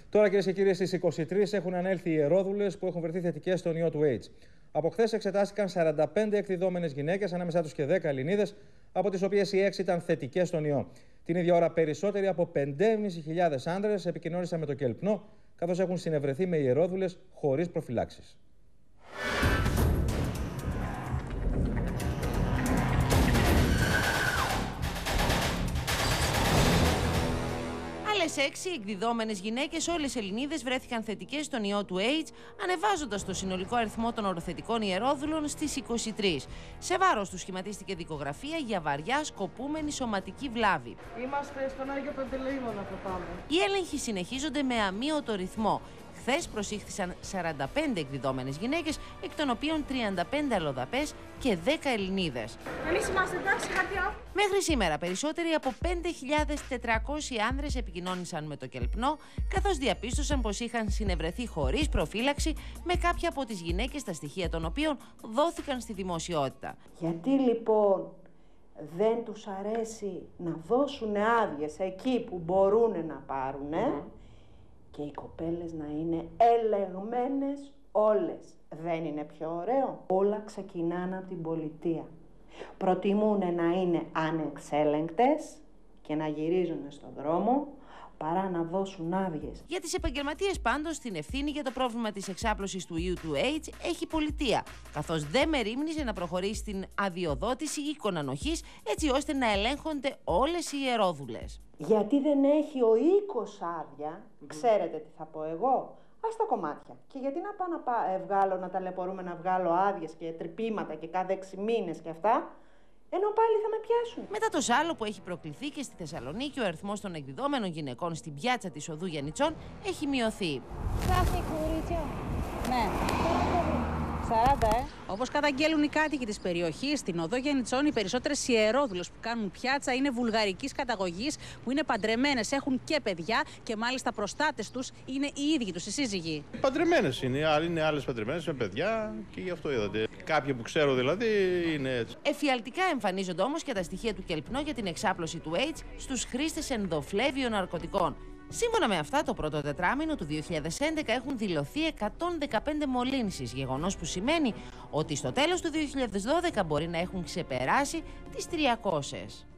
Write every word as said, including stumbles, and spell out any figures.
Τώρα, κυρίες και κύριοι, στις είκοσι τρεις έχουν ανέλθει οι ιερόδουλες που έχουν βρεθεί θετικές στον ιό του AIDS. Από χθες εξετάστηκαν σαράντα πέντε εκδιδόμενες γυναίκες, ανάμεσά τους και δέκα Ελληνίδες, από τις οποίες οι έξι ήταν θετικές στον ιό. Την ίδια ώρα, περισσότεροι από πέντε χιλιάδες πεντακόσιοι άνδρες επικοινώνησαν με το Κελπνό, καθώς έχουν συνευρεθεί με ιερόδουλες χωρίς προφυλάξεις. Άλλες έξι εκδιδόμενες γυναίκες, όλες Ελληνίδες, βρέθηκαν θετικές στον ιό του AIDS, ανεβάζοντας το συνολικό αριθμό των οροθετικών ιερόδουλων στις είκοσι τρεις. Σε βάρος του σχηματίστηκε δικογραφία για βαριά σκοπούμενη σωματική βλάβη. Είμαστε στον Άγιο Παντελεήμονα θα πάμε. Οι έλεγχοι συνεχίζονται με αμύωτο ρυθμό. Χθες προσήχθησαν σαράντα πέντε εκδιδόμενες γυναίκες, εκ των οποίων τριάντα πέντε αλλοδαπές και δέκα Ελληνίδες. Εμείς είμαστε εντάξει, χαρτιά. Μέχρι σήμερα, περισσότεροι από πέντε χιλιάδες τετρακόσιοι άνδρες επικοινώνησαν με το Κελπνό, καθώς διαπίστωσαν πως είχαν συνευρεθεί χωρίς προφύλαξη με κάποια από τις γυναίκες, τα στοιχεία των οποίων δόθηκαν στη δημοσιότητα. Γιατί λοιπόν δεν τους αρέσει να δώσουν άδειες εκεί που μπορούν να πάρουν, mm. και οι κοπέλες να είναι ελεγμένες όλες. Δεν είναι πιο ωραίο? Όλα ξεκινάνε από την πολιτεία. Προτιμούν να είναι ανεξέλεγκτες και να γυρίζουν στον δρόμο παρά να δώσουν άδειες. Για τις επαγγελματίες πάντως, την ευθύνη για το πρόβλημα της εξάπλωσης του ιού του AIDS έχει η πολιτεία, καθώς δεν μερίμνησε να προχωρήσει στην αδειοδότηση οίκων ανοχής, έτσι ώστε να ελέγχονται όλες οι ιερόδουλες. Γιατί δεν έχει ο οίκος άδεια, ξέρετε τι θα πω εγώ? Ας τα κομμάτια. Και γιατί να πάω να πά, βγάλω, να ταλαιπωρούμε να βγάλω άδειες και τρυπήματα και κάθε έξι μήνες και αυτά, ενώ πάλι θα με πιάσουν. Μετά το ζάλο που έχει προκληθεί και στη Θεσσαλονίκη, ο αριθμός των εκδιδόμενων γυναικών στην πιάτσα της οδού Γιαννιτσών έχει μειωθεί. Ναι. σαράντα, ε. Όπως καταγγέλουν οι κάτοικοι της περιοχής, στην οδό Γιαννιτσών οι περισσότερες ιερόδουλες που κάνουν πιάτσα είναι βουλγαρικής καταγωγής, που είναι παντρεμένες, έχουν και παιδιά και μάλιστα προστάτες τους είναι οι ίδιοι τους, οι σύζυγοι. Παντρεμένες είναι, άλλοι είναι άλλες παντρεμένες με παιδιά και γι' αυτό είδατε. Κάποιοι που ξέρω δηλαδή είναι έτσι. Εφιαλτικά εμφανίζονται όμως και τα στοιχεία του Κελπνό για την εξάπλωση του AIDS στους χρήστες ενδοφλέβιων ναρκωτικών. Σύμφωνα με αυτά, το πρώτο τετράμινο του δύο χιλιάδες έντεκα έχουν δηλωθεί εκατόν δεκαπέντε μολύνσεις, γεγονός που σημαίνει ότι στο τέλος του δύο χιλιάδες δώδεκα μπορεί να έχουν ξεπεράσει τις τριακόσιες.